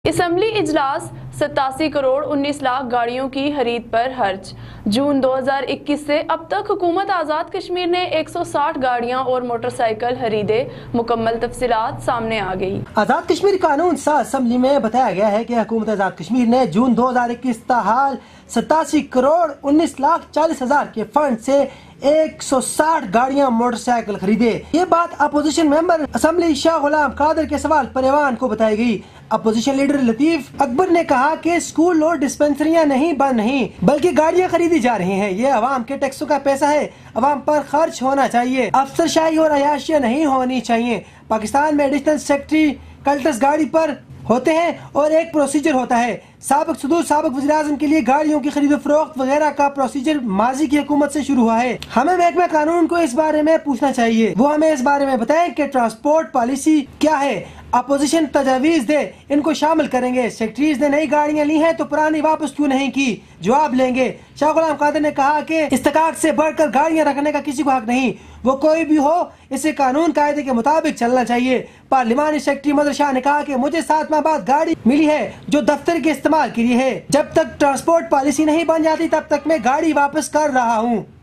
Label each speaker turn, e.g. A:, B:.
A: Assembly اجلاس 87 کروڑ 19 لاکھ گاڑیوں کی خرید پر خرچ۔ جون 2021 سے اب تک حکومت آزاد کشمیر نے 160 گاڑیاں اور موٹر سائیکل خریدے۔ مکمل تفصیلات سامنے آ گئی۔
B: آزاد کشمیر قانون ساز اسمبلی میں بتایا گیا ہے کہ حکومت آزاد کشمیر نے جون 2021 تاحال 87 کروڑ 19 لاکھ 40 ہزار کے فنڈ سے 160 گاڑیاں موٹر سائیکل خریدے۔ یہ بات اپوزیشن ممبر اسمبلی شاہ غلام قادر کے سوال پر ایوان کو بتائی گئی۔ اپوزیشن لیڈر لطیف اکبر نے کہا کہ اسکول اور ڈسپنسریاں نہیں بند نہیں بلکہ گاڑیاں خریدی جا رہی ہیں۔ یہ عوام کے ٹیکسوں کا پیسہ ہے، عوام پر خرچ ہونا چاہیے، افسر شاہی اور عیاشیاں نہیں ہونی چاہیے۔ پاکستان میں ایڈیشنل سیکرٹری کلٹس گاڑی پر ہوتے ہیں اور ایک پروسیجر ہوتا ہے۔ سابق صدور سابق وزیراعظم کے لیے گاڑیوں کی خرید و فروخت وغیرہ کا پروسیجر ماضی کی حکومت سے شروع ہوا ہے۔ ہمیں محکمہ قانون کو اس بارے میں پوچھنا چاہیے، وہ ہمیں اس بارے میں بتائیں کہ ٹرانسپورٹ پالیسی کیا ہے۔ اپوزیشن تجاویز دے، ان کو شامل کریں گے۔ سیکرٹریز نے نئی گاڑیاں لی ہیں تو پرانی واپس کیوں نہیں کی، جواب لیں گے۔ شاہ غلام قادر نے کہا کہ استحقاق سے بڑھ کر گاڑیاں رکھنے کا کسی کو حق نہیں، وہ کوئی بھی ہو، اسے قانون قاعدے کے مطابق چلنا چاہیے۔ پارلیمانی سیکرٹری مظہر شاہ نے کہا کہ مجھے 7 ماہ بعد گاڑی ملی ہے جو دفتر کے استعمال کے لیے ہے، جب تک ٹرانسپورٹ پالیسی نہیں بن جاتی تب تک میں گاڑی واپس کر رہا ہوں۔